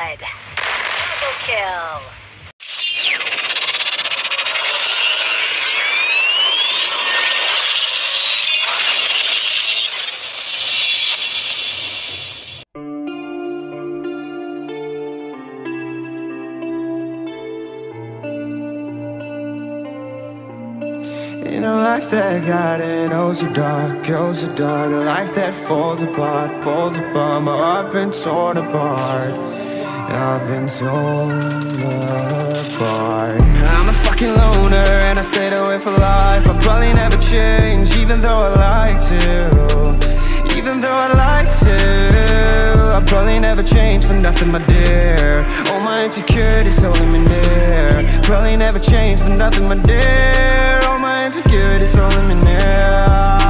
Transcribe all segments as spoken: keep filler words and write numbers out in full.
blood. Double kill. In a life that got in, oh so dark, oh so dark. A life that falls apart, falls apart. My heart been torn apart, I've been torn apart. I'm a fucking loner and I stayed away for life. I'll probably never change, even though I like to. Even though I like to, I'll probably never change for nothing, my dear. All my insecurities holding me near. Probably never change for nothing, my dear. All my insecurities holding me near.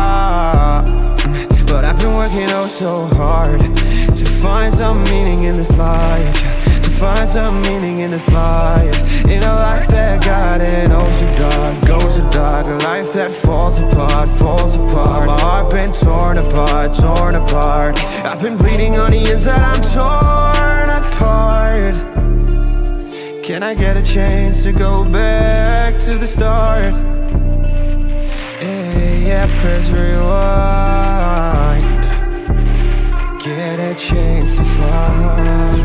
But I've been working oh so hard to find some meaning in this life, to find some meaning in this life. In a life that got in oh so dark, goes so dark. A life that falls apart, falls apart. My heart been torn apart, torn apart. I've been bleeding on the inside, I'm torn apart. Can I get a chance to go back to the start? Hey, yeah, press rewind. Get a chance to find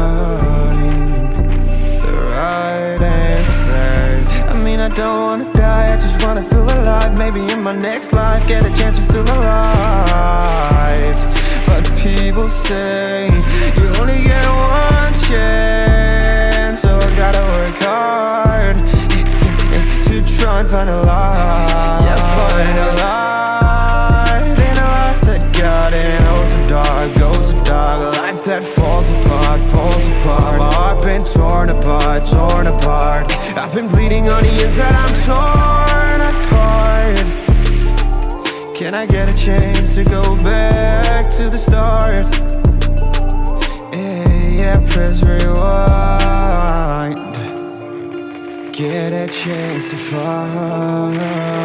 the right answers. I mean, I don't wanna die, I just wanna feel alive. Maybe in my next life, get a chance to feel alive. But people say you only get one chance, so I gotta work hard to try and find a life. Yeah, find a life in a life that got in oh so dark, goes so dark. A life that falls apart, falls apart. My heart been torn apart, torn apart. I've been bleeding on the inside, I'm torn apart. Can I get a chance to go back to the start? Yeah, yeah, press rewind. Get a chance to find.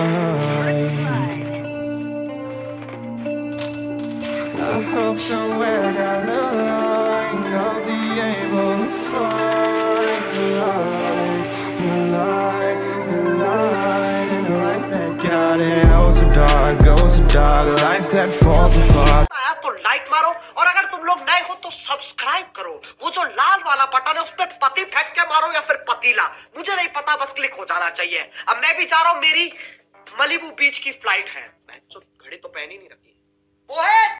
I hope somewhere down the line I'll be able to find the light, the light, the light. In a life that got it oh so dark, goes so dark. A life that falls apart. तो like मारो, और अगर तुम लोग नए हो तो subscribe करो। वो जो लाल वाला बटन है उस पे पति फेंक के मारो या फिर पतीला, मुझे नहीं पता, बस क्लिक हो जाना चाहिए। अब मैं भी जा रहा हूँ, मेरी मलिबू बीच की फ्लाइट है। मैं तो घड़ी तो पहन ही नहीं रखी वो है।